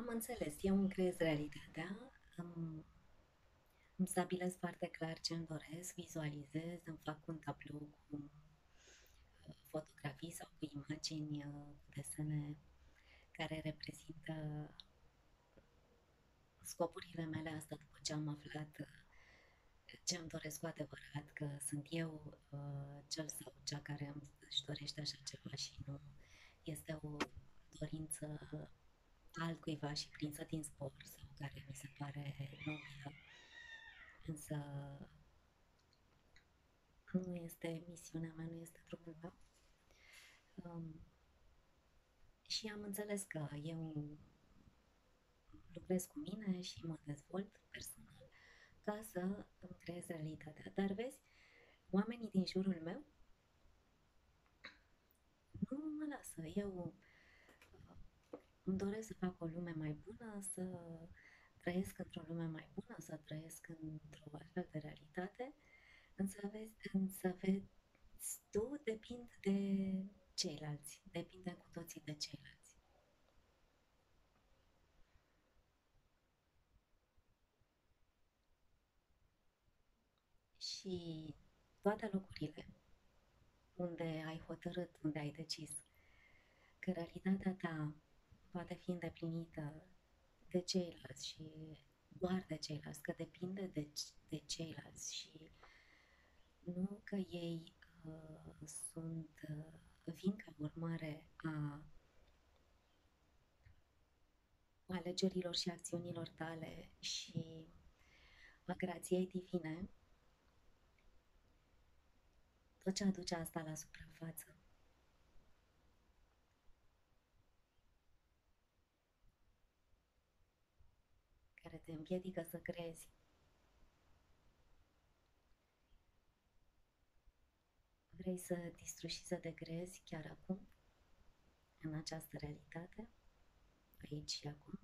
înțeles, eu îmi creez realitatea, îmi stabilesc foarte clar ce îmi doresc, vizualizez, îmi fac un tablou cu fotografii sau cu imagini, cu desene care reprezintă scopurile mele, asta după ce am aflat ce îmi doresc cu adevărat, că sunt eu cel sau cea care își dorește așa ceva și nu este o dorință altcuiva și prinsă din spor sau care mi se pare nobilă, însă nu este misiunea mea, nu este drumul meu. Um, și am înțeles că eu lucrez cu mine și mă dezvolt personal ca să îmi creez realitatea. Dar vezi, oamenii din jurul meu nu mă lasă. Eu îmi doresc să fac o lume mai bună, să trăiesc într-o lume mai bună, să trăiesc într-o altfel de realitate, însă vezi, tu depind de ceilalți, depindem cu toții de ceilalți. Și toate locurile unde ai hotărât, unde ai decis că realitatea ta poate fi îndeplinită de ceilalți și doar de ceilalți, că depinde de ceilalți și nu că ei vin ca urmare a alegerilor și acțiunilor tale și a grației divine, tot ce aduce asta la suprafață, care te împiedică să crezi. Vrei să distrugi și să degrezi chiar acum, în această realitate, aici și acum?